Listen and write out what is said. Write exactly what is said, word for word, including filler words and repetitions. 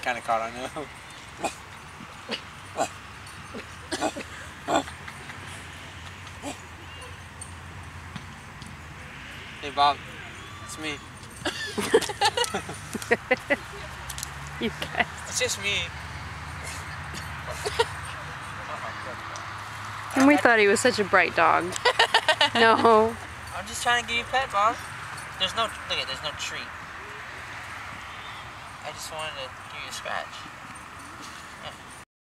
kind of caught on you. Hey Bob, it's me. You guys. It's just me. And we thought he was such a bright dog. No. I'm just trying to give you a pet, Bob. There's no, look at, there's no treat. I just wanted to give you a scratch.